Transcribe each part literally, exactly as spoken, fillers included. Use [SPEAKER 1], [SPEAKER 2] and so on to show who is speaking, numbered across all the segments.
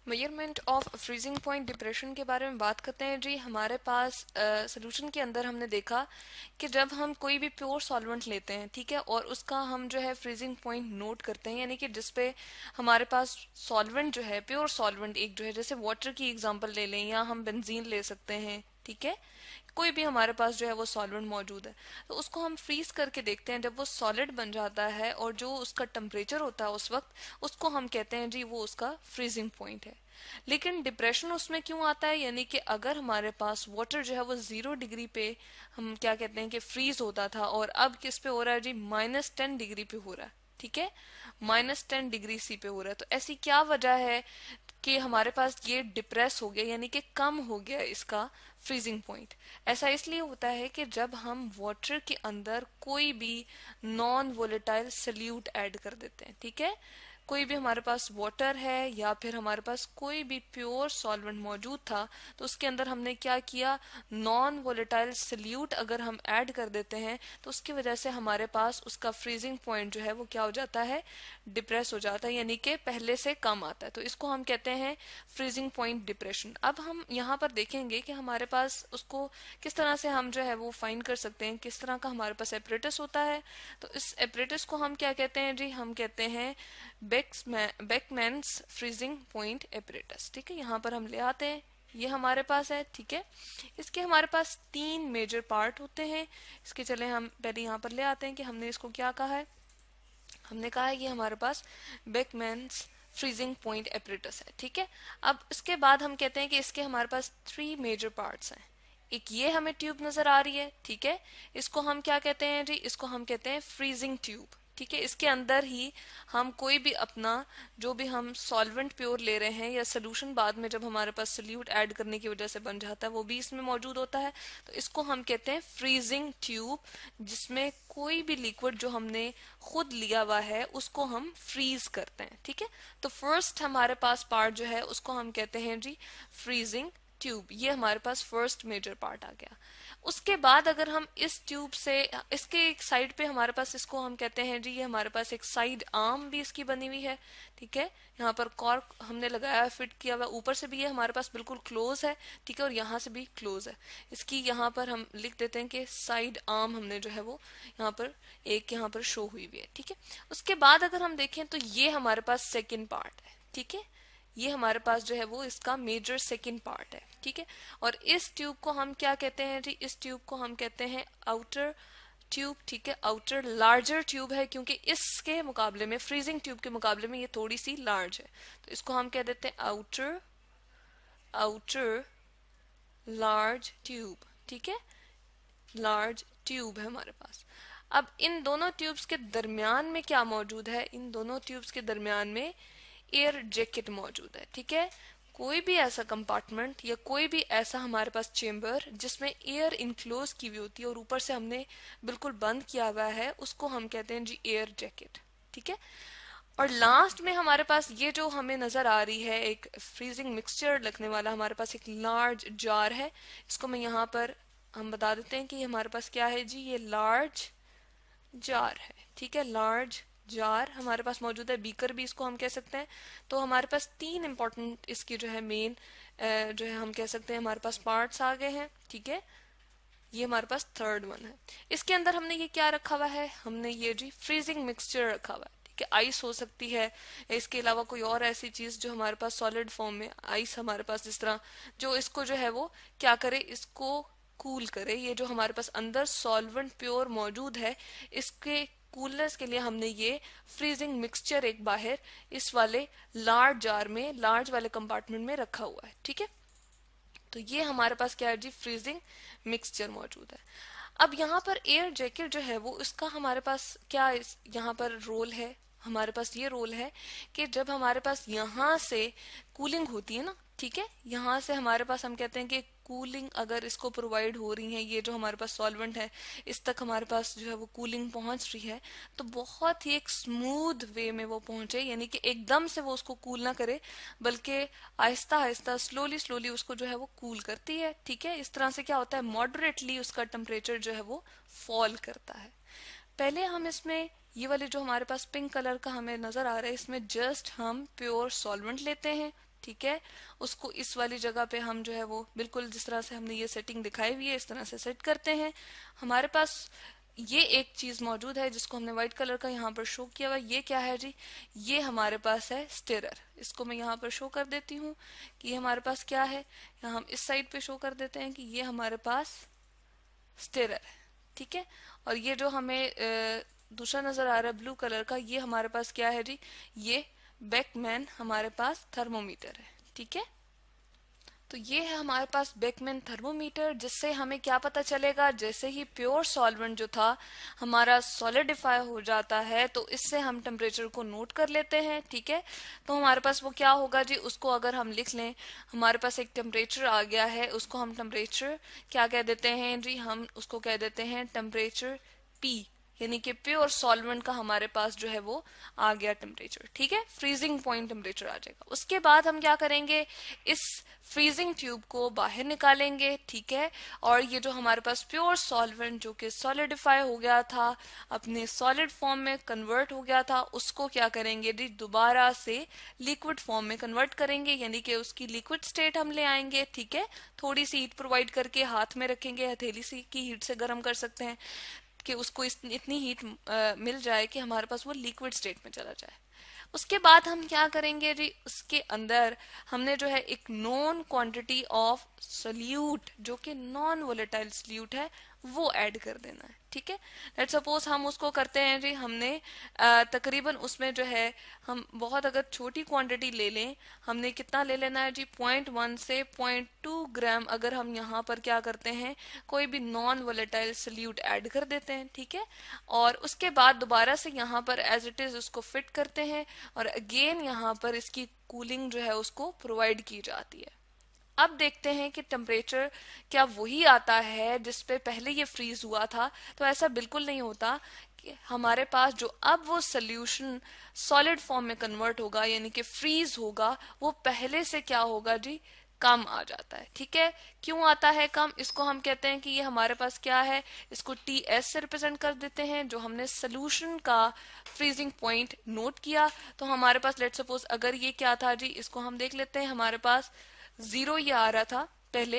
[SPEAKER 1] Measurement of freezing point depression के बारे में बात करते हैं जी। हमारे पास सोल्यूशन के अंदर हमने देखा कि जब हम कोई भी प्योर सॉल्वेंट लेते हैं, ठीक है, और उसका हम जो है फ्रीजिंग पॉइंट नोट करते हैं, यानी कि जिसपे हमारे पास सॉल्वेंट जो है, प्योर सॉल्वेंट एक जो है, जैसे वाटर की एग्जांपल ले लें या हम बेंजीन ले सकते हैं, ठीक है, कोई भी हमारे पास जो है वो सॉल्वेंट मौजूद है, तो उसको हम फ्रीज करके देखते हैं। जब वो सॉलिड बन जाता है और जो उसका टेम्परेचर होता है उस वक्त, उसको हम कहते हैं जी वो उसका फ्रीजिंग पॉइंट है। लेकिन डिप्रेशन उसमें क्यों आता है, यानी कि अगर हमारे पास वाटर जो है वो जीरो डिग्री पे हम क्या कहते हैं कि फ्रीज होता था और अब किस पे हो रहा है जी, माइनस टेन डिग्री पे हो रहा है, ठीक है, माइनस टेन डिग्री सी पे हो रहा है। तो ऐसी क्या वजह है कि हमारे पास ये डिप्रेस हो गया, यानी कि कम हो गया इसका फ्रीजिंग पॉइंट। ऐसा इसलिए होता है कि जब हम वाटर के अंदर कोई भी नॉन वोलेटाइल सल्यूट ऐड कर देते हैं, ठीक है, कोई भी हमारे पास वाटर है या फिर हमारे पास कोई भी प्योर सॉल्वेंट मौजूद था, तो उसके अंदर हमने क्या किया, नॉन वोलेटाइल सल्यूट अगर हम ऐड कर देते हैं तो उसकी वजह से हमारे पास उसका फ्रीजिंग पॉइंट जो है वो क्या हो जाता है, डिप्रेस हो जाता है, यानी कि पहले से कम आता है। तो इसको हम कहते हैं फ्रीजिंग पॉइंट डिप्रेशन। अब हम यहाँ पर देखेंगे कि हमारे पास उसको किस तरह से हम जो है वो फाइंड कर सकते हैं, किस तरह का हमारे पास एपरेटस होता है। तो इस एपरेटस को हम क्या कहते हैं जी, हम कहते हैं बेकमैन्स फ्रीजिंग पॉइंट एपरेटस, ठीक है। यहाँ पर हम ले आते हैं, ये हमारे पास है, ठीक है। इसके हमारे पास तीन मेजर पार्ट होते हैं। इसके चले हम पहले यहाँ पर ले आते हैं कि हमने इसको क्या कहा है। हमने कहा है ये हमारे पास बेकमैन्स फ्रीजिंग पॉइंट एपरेटस है, ठीक है। अब इसके बाद हम कहते हैं कि इसके हमारे पास थ्री मेजर पार्ट्स हैं। एक ये हमें ट्यूब नजर आ रही है, ठीक है, इसको हम क्या कहते हैं जी, इसको हम कहते हैं फ्रीजिंग ट्यूब, ठीक है। इसके अंदर ही हम कोई भी अपना जो भी हम सॉल्वेंट प्योर ले रहे हैं या सोल्यूशन बाद में जब हमारे पास सोल्यूट ऐड करने की वजह से बन जाता है वो भी इसमें मौजूद होता है। तो इसको हम कहते हैं फ्रीजिंग ट्यूब, जिसमें कोई भी लिक्विड जो हमने खुद लिया हुआ है उसको हम फ्रीज करते हैं, ठीक है। तो फर्स्ट हमारे पास पार्ट जो है उसको हम कहते हैं जी फ्रीजिंग ट्यूब, ये हमारे पास फर्स्ट मेजर पार्ट आ गया। उसके बाद अगर हम इस ट्यूब से इसके एक साइड पे हमारे पास इसको हम कहते हैं जी, ये हमारे पास एक साइड आर्म भी इसकी बनी हुई है, ठीक है। यहाँ पर कॉर्क हमने लगाया, फिट किया हुआ, ऊपर से भी ये हमारे पास बिल्कुल क्लोज है, ठीक है, और यहाँ से भी क्लोज है। इसकी यहाँ पर हम लिख देते हैं कि साइड आर्म हमने जो है वो यहाँ पर एक यहाँ पर शो हुई हुई है, ठीक है। उसके बाद अगर हम देखें तो ये हमारे पास सेकेंड पार्ट है, ठीक है, ये हमारे पास जो है वो इसका मेजर सेकंड पार्ट है, ठीक है। और इस ट्यूब को हम क्या कहते हैं जी, इस ट्यूब को हम कहते हैं आउटर ट्यूब, ठीक है। आउटर लार्जर ट्यूब है क्योंकि इसके मुकाबले में, फ्रीजिंग ट्यूब के मुकाबले में ये थोड़ी सी लार्ज है, तो इसको हम कह देते हैं आउटर आउटर लार्ज ट्यूब, ठीक है, लार्ज ट्यूब है हमारे पास। अब इन दोनों ट्यूब्स के दरमियान में क्या मौजूद है, इन दोनों ट्यूब्स के दरमियान में एयर जैकेट मौजूद है, ठीक है। कोई भी ऐसा कंपार्टमेंट या कोई भी ऐसा हमारे पास चेंबर जिसमें एयर इनक्लोज की हुई होती है और ऊपर से हमने बिल्कुल बंद किया हुआ है, उसको हम कहते हैं जी एयर जैकेट, ठीक है। और लास्ट में हमारे पास ये जो हमें नजर आ रही है एक फ्रीजिंग मिक्सचर लगने वाला, हमारे पास एक लार्ज जार है। इसको मैं यहाँ पर हम बता देते हैं कि हमारे पास क्या है जी, ये लार्ज जार है, ठीक है, लार्ज जार हमारे पास मौजूद है। बीकर भी इसको हम कह सकते हैं। तो हमारे पास तीन इंपॉर्टेंट इसकी जो है मेन जो है हम कह सकते हैं हमारे पास पार्ट्स आ गए हैं, ठीक है। ये हमारे पास थर्ड वन है। इसके अंदर हमने ये क्या रखा हुआ है, हमने ये जी फ्रीजिंग मिक्सचर रखा हुआ है, ठीक है। आइस हो सकती है, इसके अलावा कोई और ऐसी चीज जो हमारे पास सॉलिड फॉर्म में, आइस हमारे पास जिस तरह जो इसको जो है वो क्या करे, इसको कूल करे। ये जो हमारे पास अंदर सॉल्वेंट प्योर मौजूद है, इसके कूलनेस के लिए हमने ये फ्रीजिंग मिक्सचर एक बाहर इस वाले लार्ज जार में, लार्ज वाले कंपार्टमेंट में रखा हुआ है, ठीक है। तो ये हमारे पास क्या है जी, फ्रीजिंग मिक्सचर मौजूद है। अब यहाँ पर एयर जैकेट जो है वो इसका हमारे पास क्या यहाँ पर रोल है, हमारे पास ये रोल है कि जब हमारे पास यहाँ से कूलिंग होती है ना, ठीक है, यहाँ से हमारे पास हम कहते हैं कि कूलिंग अगर इसको प्रोवाइड हो रही है, ये जो हमारे पास सॉल्वेंट है इस तक हमारे पास जो है वो कूलिंग पहुंच रही है, तो बहुत ही एक स्मूथ वे में वो पहुंचे, यानी कि एकदम से वो उसको कूल ना करे बल्कि आहिस्ता आहिस्ता स्लोली स्लोली उसको जो है वो कूल करती है, ठीक है। इस तरह से क्या होता है, मॉडरेटली उसका टेम्परेचर जो है वो फॉल करता है। पहले हम इसमें ये वाले जो हमारे पास पिंक कलर का हमें नजर आ रहा है, इसमें जस्ट हम प्योर सॉल्वेंट लेते हैं, ठीक है, उसको इस वाली जगह पे हम जो है वो बिल्कुल जिस तरह से हमने ये सेटिंग दिखाई हुई है इस तरह से सेट करते हैं। हमारे पास ये एक चीज मौजूद है जिसको हमने व्हाइट कलर का यहाँ पर शो किया हुआ, ये क्या है जी, ये हमारे पास है स्टेरर। इसको मैं यहाँ पर शो कर देती हूँ कि ये हमारे पास क्या है, यहाँ हम इस साइड पे शो कर देते हैं कि ये हमारे पास स्टेरर है, ठीक है। और ये जो हमें दूसरा नजर आ रहा है ब्लू कलर का, ये हमारे पास क्या है जी, ये बेकमैन हमारे पास थर्मोमीटर है, ठीक है। तो ये है हमारे पास बेकमैन थर्मोमीटर, जिससे हमें क्या पता चलेगा, जैसे ही प्योर सॉल्वेंट जो था हमारा सॉलिडिफाई हो जाता है तो इससे हम टेम्परेचर को नोट कर लेते हैं, ठीक है। तो हमारे पास वो क्या होगा जी, उसको अगर हम लिख लें, हमारे पास एक टेम्परेचर आ गया है, उसको हम टेम्परेचर क्या कह देते हैं जी, हम उसको कह देते हैं टेम्परेचर पी, यानी कि प्योर सॉल्वेंट का हमारे पास जो है वो आ गया टेम्परेचर, ठीक है। फ्रीजिंग पॉइंट टेम्परेचर आ जाएगा। उसके बाद हम क्या करेंगे, इस फ्रीजिंग ट्यूब को बाहर निकालेंगे, ठीक है। और ये जो हमारे पास प्योर सॉल्वेंट जो कि सॉलिडिफाई हो गया था, अपने सॉलिड फॉर्म में कन्वर्ट हो गया था, उसको क्या करेंगे जी, दोबारा से लिक्विड फॉर्म में कन्वर्ट करेंगे, यानी कि उसकी लिक्विड स्टेट हम ले आएंगे, ठीक है। थोड़ी सी हीट प्रोवाइड करके हाथ में रखेंगे, हथेली सी की हीट से गर्म कर सकते हैं कि उसको इस, इतनी हीट मिल जाए कि हमारे पास वो लिक्विड स्टेट में चला जाए। उसके बाद हम क्या करेंगे जी, उसके अंदर हमने जो है एक नॉन क्वांटिटी ऑफ सोल्यूट जो कि नॉन वोलेटाइल सोल्यूट है वो ऐड कर देना है, ठीक है। लेट्स सपोज हम उसको करते हैं जी, हमने तकरीबन उसमें जो है हम बहुत अगर छोटी क्वांटिटी ले लें, हमने कितना ले लेना है जी, पॉइंट वन से पॉइंट टू ग्राम अगर हम यहाँ पर क्या करते हैं, कोई भी नॉन वोलेटाइल सोल्यूट ऐड कर देते हैं, ठीक है। और उसके बाद दोबारा से यहाँ पर एज इट इज उसको फिट करते हैं और अगेन यहाँ पर इसकी कूलिंग जो है उसको प्रोवाइड की जाती है। अब देखते हैं कि टेम्परेचर क्या वही आता है जिस पे पहले ये फ्रीज हुआ था, तो ऐसा बिल्कुल नहीं होता। कि हमारे पास जो अब वो सोल्यूशन सॉलिड फॉर्म में कन्वर्ट होगा यानी कि फ्रीज होगा, वो पहले से क्या होगा जी, कम आ जाता है, ठीक है। क्यों आता है कम, इसको हम कहते हैं कि ये हमारे पास क्या है, इसको टी एस से रिप्रेजेंट कर देते हैं, जो हमने सोल्यूशन का फ्रीजिंग पॉइंट नोट किया। तो हमारे पास लेट्स सपोज अगर ये क्या था जी, इसको हम देख लेते हैं, हमारे पास जीरो ये आ रहा था पहले,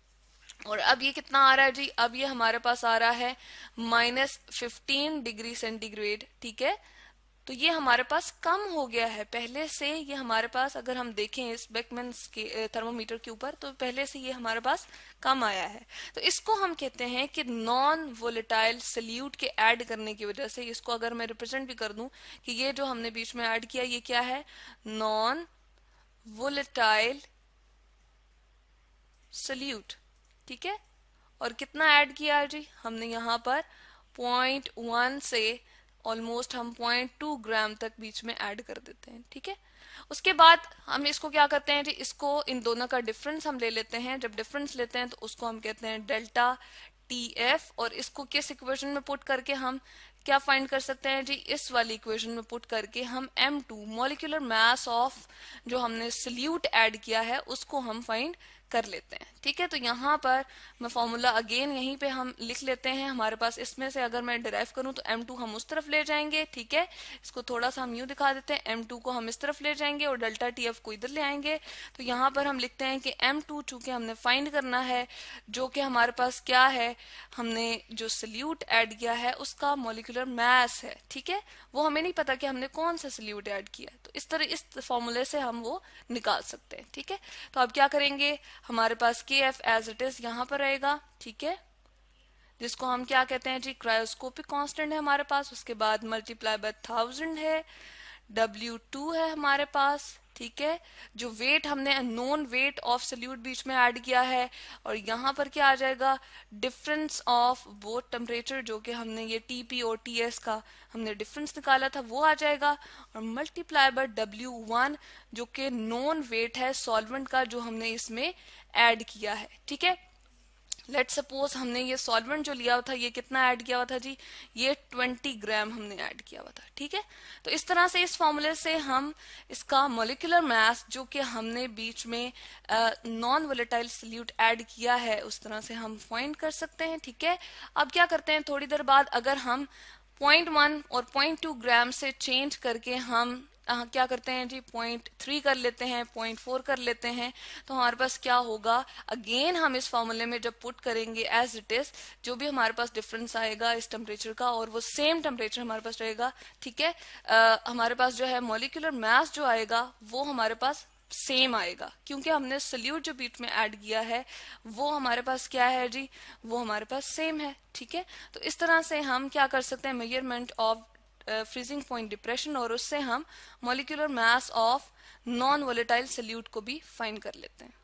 [SPEAKER 1] और अब ये कितना आ रहा है जी, अब ये हमारे पास आ रहा है माइनस फिफ्टीन डिग्री सेंटीग्रेड, ठीक है। तो ये हमारे पास कम हो गया है पहले से, ये हमारे पास अगर हम देखें इस बेकमैन के थर्मोमीटर के ऊपर तो पहले से ये हमारे पास कम आया है। तो इसको हम कहते हैं कि नॉन वोलेटाइल सोल्यूट के ऐड करने की वजह से, इसको अगर मैं रिप्रेजेंट भी कर दूं कि ये जो हमने बीच में ऐड किया ये क्या है, नॉन वोलेटाइल सोल्यूट, ठीक है। और कितना ऐड किया जी, हमने यहाँ पर पॉइंट वन से ऑलमोस्ट हम पॉइंट टू ग्राम तक बीच में ऐड कर देते हैं, ठीक है। उसके बाद हम इसको क्या करते हैं जी, इसको इन दोनों का डिफरेंस हम ले लेते हैं। जब डिफरेंस लेते हैं तो उसको हम कहते हैं डेल्टा टी एफ, और इसको किस इक्वेशन में पुट करके हम क्या फाइंड कर सकते हैं जी, इस वाली इक्वेशन में पुट करके हम M two molecular mass of जो हमने सोल्यूट ऐड किया है उसको हम फाइंड कर लेते हैं, ठीक है। तो यहाँ पर मैं फॉर्मूला अगेन यहीं पे हम लिख लेते हैं। हमारे पास इसमें से अगर मैं डिराइव करूं तो एम टू हम उस तरफ ले जाएंगे, ठीक है। इसको थोड़ा सा हम यूं दिखा देते हैं, एम टू को हम इस तरफ ले जाएंगे और डेल्टा टी एफ को इधर ले आएंगे। तो यहाँ पर हम लिखते हैं कि एम टू चूंकि हमने फाइंड करना है, जो कि हमारे पास क्या है, हमने जो सोल्यूट ऐड किया है उसका मॉलिक्यूलर मास है, ठीक है। वो हमें नहीं पता कि हमने कौन सा सोल्यूट ऐड किया, तो इस तरह इस फॉर्मूले से हम वो निकाल सकते हैं, ठीक है। तो अब क्या करेंगे, हमारे पास के एफ एज इट इज यहाँ पर रहेगा, ठीक है, जिसको हम क्या कहते हैं जी, क्रायोस्कोपिक कांस्टेंट है हमारे पास। उसके बाद मल्टीप्लाई बाय थाउजेंड है, डब्ल्यू टू है हमारे पास, ठीक है। जो वेट हमने नोन वेट ऑफ सोल्यूट बीच में ऐड किया है, और यहाँ पर क्या आ जाएगा, डिफरेंस ऑफ बोथ टेम्परेचर, जो कि हमने ये टीपी और टीएस का हमने डिफरेंस निकाला था वो आ जाएगा, और मल्टीप्लाई बाय डब्ल्यू वन जो कि नॉन वेट है सॉल्वेंट का जो हमने इसमें ऐड किया है, ठीक है। लेट सपोज हमने ये सॉल्वेंट जो लिया हुआ था ये कितना ऐड किया हुआ था जी, ये ट्वेंटी ग्राम हमने ऐड किया हुआ था, ठीक है। तो इस तरह से इस फॉर्मूले से हम इसका मॉलिक्यूलर मास जो कि हमने बीच में नॉन वोलेटाइल सोल्यूट ऐड किया है उस तरह से हम फाइंड कर सकते हैं, ठीक है। अब क्या करते हैं, थोड़ी देर बाद अगर हम पॉइंट वन और पॉइंट टू ग्राम से चेंज करके हम आ, क्या करते हैं जी, पॉइंट थ्री कर लेते हैं, पॉइंट फोर कर लेते हैं, तो हमारे पास क्या होगा, अगेन हम इस फॉर्मूले में जब पुट करेंगे एज इट इज, जो भी हमारे पास डिफरेंस आएगा इस टेम्परेचर का और वो सेम टेम्परेचर हमारे पास रहेगा, ठीक है। आ, हमारे पास जो है मॉलिक्यूलर मास जो आएगा वो हमारे पास सेम आएगा, क्योंकि हमने सल्यूट जो बीच में ऐड किया है वो हमारे पास क्या है जी, वो हमारे पास सेम है, ठीक है। तो इस तरह से हम क्या कर सकते हैं, measurement of freezing point depression, और उससे हम molecular mass of non volatile solute को भी फाइंड कर लेते हैं।